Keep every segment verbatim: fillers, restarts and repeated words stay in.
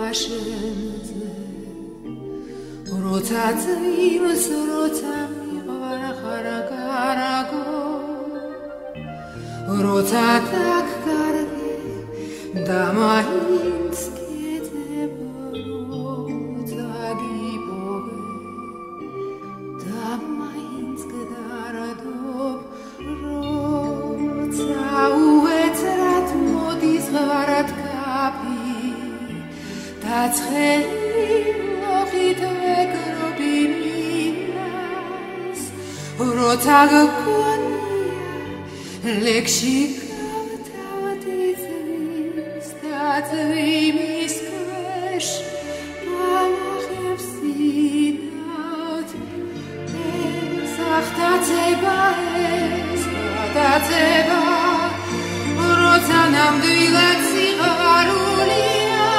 ბაშენზე როცა წიმს როცა მიყარ ხარაგარაგო როცა დაგკარგე და მაინც კეთება როცა გიპოვე და მაინც გდარადობ როცა უეცრად მოდის ღარად კაფი დაცხელი მოხით ვეგრობი მინას როცა გქონია ლექსი გავთავდი ძვის და ძვიმის ქვეშ დავახევსინავთ ეს ახტაცება ეს გადაცება როცა ნამდვილად სიყვარულია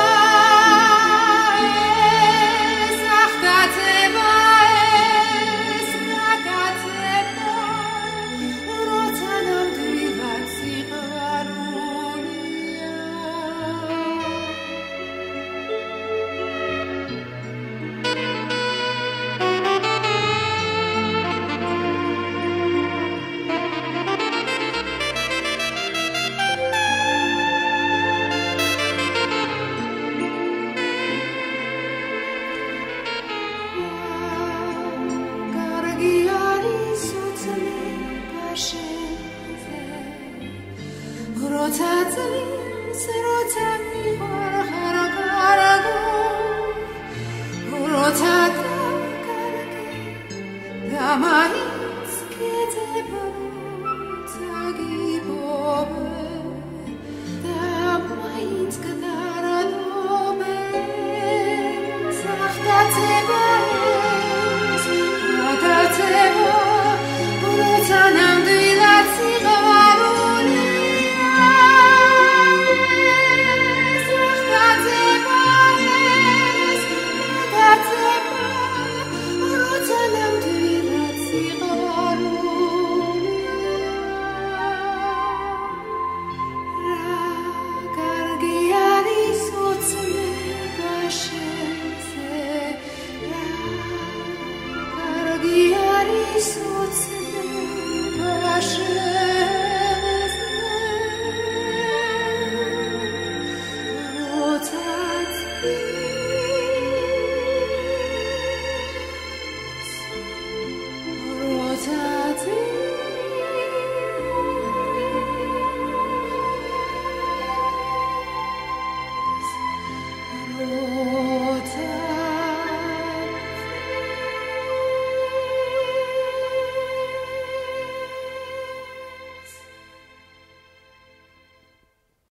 როცა წლის როცა მიყარ ხარაგარაგო როცა დაგკარგე და მაინც